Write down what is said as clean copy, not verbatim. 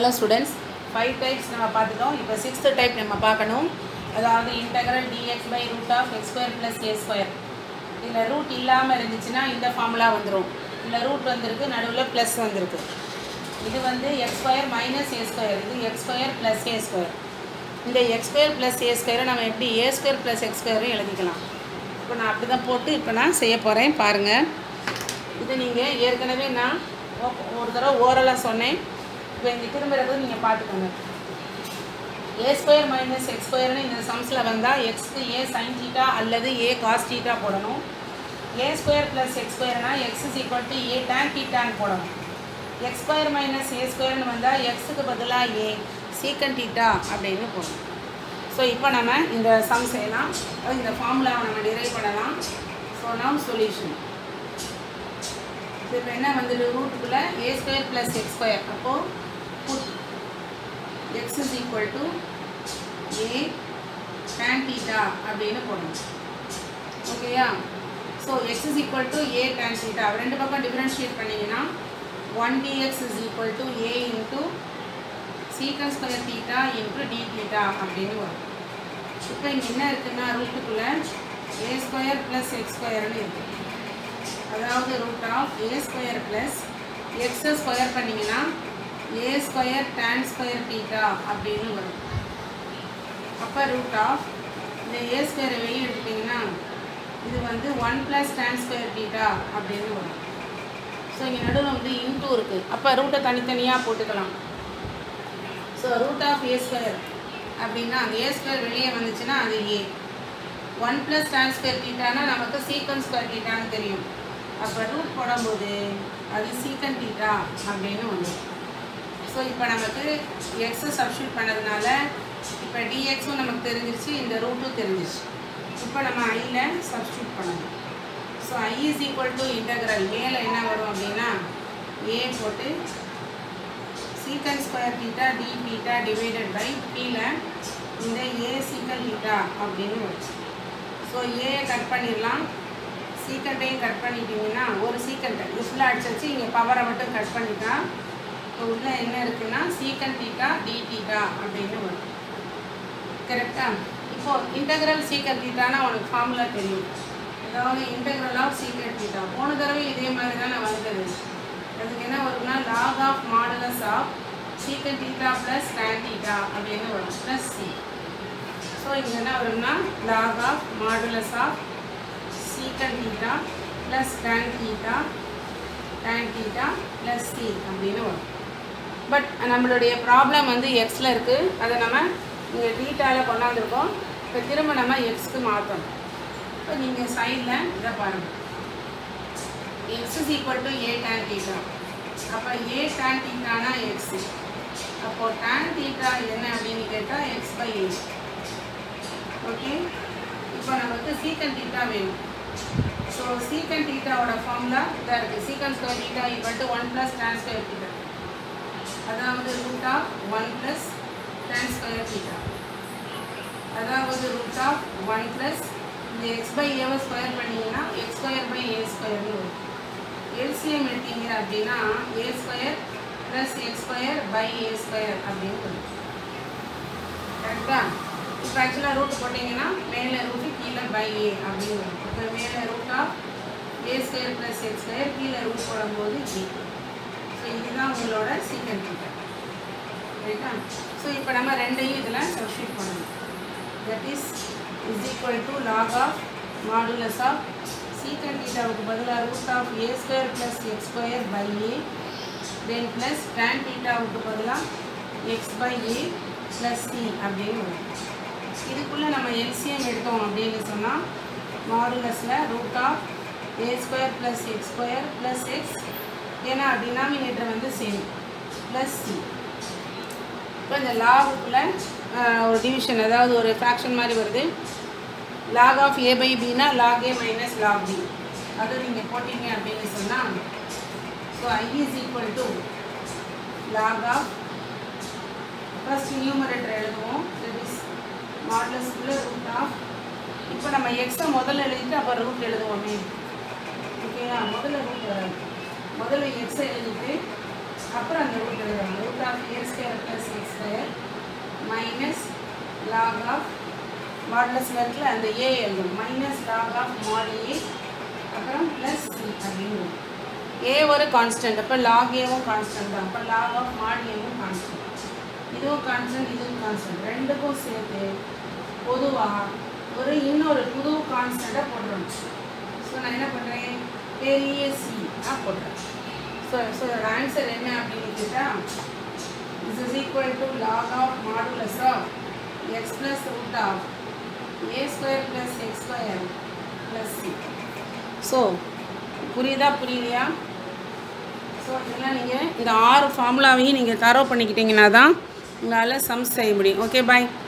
Hello students, 5 types நம்ம பார்த்துட்டோம். இப்போ 6th type நம்ம பார்க்கணும். அதாவது integral dx by root of x square plus a square. இதில் ரூட் இல்லாமல் இருந்துச்சுன்னா இந்த ஃபார்முலா வந்துடும். இல்லை ரூட் வந்திருக்கு, நடுவில் ப்ளஸ் வந்திருக்கு. இது வந்து x square minus A square, இது x square plus A square. இந்த எக்ஸ் ஸ்கொயர் ப்ளஸ் ஏ ஸ்கொயரை நம்ம எப்படி ஏ ஸ்கொயர் ப்ளஸ் எக்ஸ் ஸ்கொயரும் எழுதிக்கலாம். இப்போ நான் அப்படி தான் போட்டு இப்போ நான் செய்ய போகிறேன் பாருங்கள். இது நீங்கள் ஏற்கனவே நான் ஒரு தடவை ஓரலாக சொன்னேன். இப்போ இந்த திரும்புறது நீங்கள் பார்த்துக்கோங்க. ஏ ஸ்கொயர் மைனஸ் எக்ஸ் ஸ்கொயர்னு இந்த சம்ஸில் வந்தால் எக்ஸ்க்கு ஏ சைன் தீட்டா அல்லது ஏ காஸ் தீட்டா போடணும். ஏ ஸ்கொயர் ப்ளஸ் எக்ஸ் ஸ்கொயர்னால் x is equal to A tan தீட்டான்னு போடணும். எக்ஸ் ஸ்கொயர் மைனஸ் ஏ ஸ்கொயர்னு வந்தால் எக்ஸுக்கு பதிலாக ஏ சீக்கன் தீட்டா அப்படின்னு போடணும். ஸோ இப்போ நம்ம இந்த சம் செய்யலாம். இந்த ஃபார்முலாவை நம்ம டிரைவ் பண்ணலாம். So now solution. இப்போ என்ன வந்துட்டு ரூட்டுக்குள்ளே A square plus x square, அப்போது put x is equal to A tan theta அப்படின்னு போடணும். ஓகேயா? So x is equal to A tan theta ரெண்டு பக்கம் டிஃப்ரென்ஷியேட் பண்ணிங்கன்னா 1dx is equal to A into secant square theta into D theta அப்படின்னு வரும். இப்போ இங்கே என்ன இருக்குன்னா ரூட்டுக்குள்ளே ஏ ஸ்கொயர் ப்ளஸ் எக்ஸ் ஸ்கொயர்னு இருக்குது. அதாவது root of A square plus எக்ஸை ஸ்கொயர் பண்ணிங்கன்னா A square tan square theta அப்படின்னு வரும். அப்போ ரூட் ஆஃப் இந்த ஏ ஸ்கொயரை வெளியே எடுத்துட்டிங்கன்னா இது வந்து 1 ப்ளஸ் டேன் ஸ்கொயர் தீட்டா அப்படின்னு வரும். ஸோ இங்கே நடுவில் வந்து இன்டூ இருக்குது. அப்போ ரூட்டை தனித்தனியாக போட்டுக்கலாம். So root of A square அப்படின்னா அந்த ஏ ஸ்கொயர் வெளியே வந்துச்சுன்னா அது ஏ. 1 ப்ளஸ் டேன் ஸ்கொயர் தீட்டானா நமக்கு சீக்கன் ஸ்கொயர் தீட்டான்னு தெரியும். அப்போ ரூட் போடும்போது அது சீக்கன் தீட்டா அப்படின்னு வந்துடும். ஸோ இப்போ நமக்கு எக்ஸை சப்ஸ்டியூட் பண்ணதுனால இப்போ டிஎக்ஸும் நமக்கு தெரிஞ்சிருச்சு, இந்த ரூட்டும் தெரிஞ்சிருச்சு. இப்போ நம்ம ஐயில் சப்ஸ்டியூட் பண்ணணும். So I is equal to integral மேலே என்ன வரும் அப்படின்னா ஏ போட்டு secant square theta D theta divided by கீழே இந்த ஏ சீக்கன் தீட்டா அப்படின்னு வரும். ஸோ ஏயை கட் பண்ணிடலாம், சீக்கண்ட்டையும் கட் பண்ணிட்டீங்கன்னா ஒரு சீக்கண்ட்டை இது ஃபுல்லாக அடிச்சு இங்கே பவரை மட்டும் கட் பண்ணிட்டா இப்போ உள்ள என்ன இருக்குன்னா சீக்கன் தீட்டா டி தீட்டா அப்படின்னு வரும். கரெக்டாக? இப்போது இன்டெக்ரல் சீக்கன் தீட்டானா உனக்கு ஃபார்முலா தெரியும். அதாவது இன்டெக்ரல் ஆஃப் சீக்கன் தீட்டா போன தடவை இதே மாதிரி தான் நான் வந்தது. அதுக்கு என்ன வரும்னா log of modulus of secant theta plus tan theta அப்படின்னு வரும் ப்ளஸ் சி. ஸோ இங்கே என்ன வரும்னா log of modulus of secant theta plus tan theta plus C அப்படின்னு வரும். பட் நம்மளுடைய ப்ராப்ளம் வந்து எக்ஸில் இருக்குது. அதை நம்ம இங்கே டீட்டாவில் கொண்டாந்துருக்கோம். இப்போ திரும்ப நம்ம எக்ஸ்க்கு மாற்றணும். இப்போ நீங்கள் சைடில் இதை பாருங்கள். X is equal to A tan theta. அப்போ ஏ டேன் தீட்டானா எக்ஸு. அப்போது டேன் தீட்டா என்ன அப்படின்னு கேட்டால் எக்ஸ் பை ஏ. ஓகே, இப்போ நமக்கு சீக்கன் தீட்டா வேணும். ஸோ சீக்கன் தீட்டாவோட ஃபார்முலா இதாக இருக்குது. Secant square theta equal to 1 plus tan square theta, அதாவது root of 1 plus tan square theta, அதாவது ரூட் ஆஃப் 1 ப்ளஸ் இந்த எக்ஸ் பை ஏவை ஸ்கொயர் பண்ணிங்கன்னா எக்ஸ் ஸ்கொயர் பை ஏ ஸ்கொயர்னு வரும். எல்சிஎம் எடுத்தீங்க அப்படின்னா A square plus x square by A square அப்படின்னு வரும். கரெக்டாக? இப்போ ஆக்சுவலாக ரூட் போட்டிங்கன்னா மேலே ரூட்டு கீழே பை ஏ அப்படின்னு வரும். இப்போ மேலே root of A square plus x square கீழே ரூட் போடும்போது ஏ. ஸோ இதுதான் உங்களோட சீக்கன் தீட்டா. ரைட்டா? ஸோ இப்போ நம்ம ரெண்டையும் இதில் சப்ஸ்டியூட் பண்ணணும். That is equal to log of modulus of secant தீட்டாவுக்கு பதிலாக root of A square plus x square by A, then plus tan தீட்டாவுக்கு பதிலாக x by A plus C அப்படின்னு வரும். இதுக்குள்ளே நம்ம எல்சிஎம் எடுத்தோம் அப்படின்னு சொன்னால் மாடுலஸில் root of A square plus x square plus x, ஏன்னா டினாமினேட்டர் வந்து சேம், ப்ளஸ் சி. இப்போ இந்த லாகுக்குள்ளே ஒரு டிவிஷன், அதாவது ஒரு ஃப்ராக்ஷன் மாதிரி வருது. லாக் ஆஃப் ஏ பை பின்னா log A minus log B, அது நீங்கள் போட்டிங்க அப்படின்னு சொன்னால் so I is equal to log of first numerator எழுதுவோம். தட் இஸ் மாடுலஸ்க்குள்ளே ரூட் ஆஃப், இப்போ நம்ம எக்ஸை முதல்ல எழுதிட்டு அப்புறம் ரூட் எழுதுவோமே. ஓகேயா? முதல்ல ரூட் வராது, முதல்ல எக்ஸை எழுதிட்டு அப்புறம் அந்த ரூட் எழுதலாம். Root of A square plus x square minus log of மாடுலஸில் இருக்கிற அந்த ஏ எழுதணும். Minus log of mod A அப்புறம் ப்ளஸ் சி அப்படின்னு. ஏ ஒரு கான்ஸ்டன்ட், அப்போ லாக் ஏவும் கான்ஸ்டன்ட் தான். அப்போ லாக் ஆஃப் மாட் ஏவும் கான்ஸ்டன்ட், இதுவும் கான்ஸ்டன்ட் இதுவும் கான்ஸ்டன்ட். ரெண்டுக்கும் சேர்த்து பொதுவாக ஒரு இன்னொரு புது கான்ஸ்டண்ட்டாக போடுறோம். ஸோ நான் என்ன பண்ணுறேன், பெரிய சி போடுறேன். ஸோ ஆன்சர் என்ன அப்படின்னு கேட்டால் this is equal to log of modulus of x plus root of a square plus x square plus c. So புரியலையா? ஸோ இதெல்லாம் நீங்கள் இந்த 6 ஃபார்முலாவையும் நீங்கள் தரவு பண்ணிக்கிட்டீங்கன்னா தான் உங்களால் சம்ஸ் செய்ய முடியும். ஓகே, பாய்.